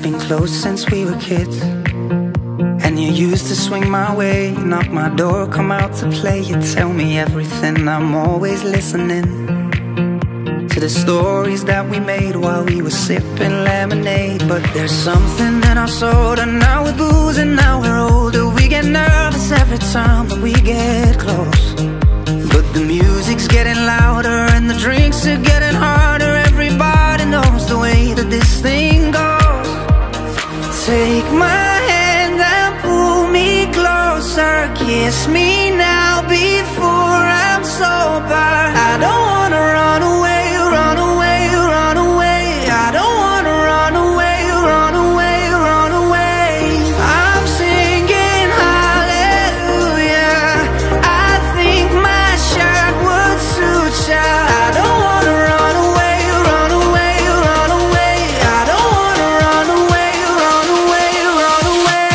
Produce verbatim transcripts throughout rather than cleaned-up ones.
been close since we were kids. And you used to swing my way, knock my door, come out to play. You tell me everything, I'm always listening to the stories that we made while we were sipping lemonade. But there's something in our soul, and now we're boozing, now we're older. We get nervous every time that we get close. But the music's getting louder and the drinks are getting harder. Everybody knows the way that this thing goes. Take my hand and pull me closer. Kiss me now before I'm sober. I don't wanna run away, run away, run away. I don't wanna run away, run away, run away. I'm singing hallelujah. I think my shirt would suit ya. I don't wanna run away, run away, run away. I don't wanna run away, run away, run away.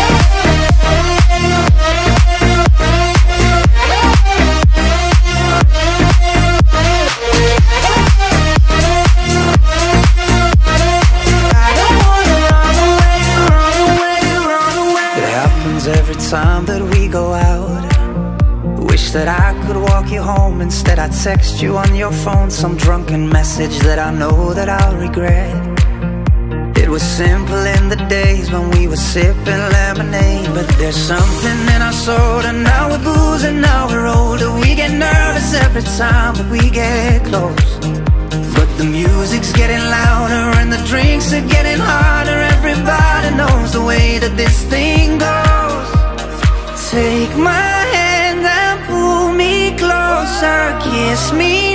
It happens every time that we go out. Wish that I could walk you home. Instead I text you on your phone some drunken message that I know that I'll regret. It was simple in the days when we were sipping lemonade. But there's something in our soul, and now we're boozing, now we're older. We get nervous every time that we get close. But the music's getting louder and the drinks are getting harder. Everybody knows the way that this thing goes. Take my hand and pull me closer. Kiss me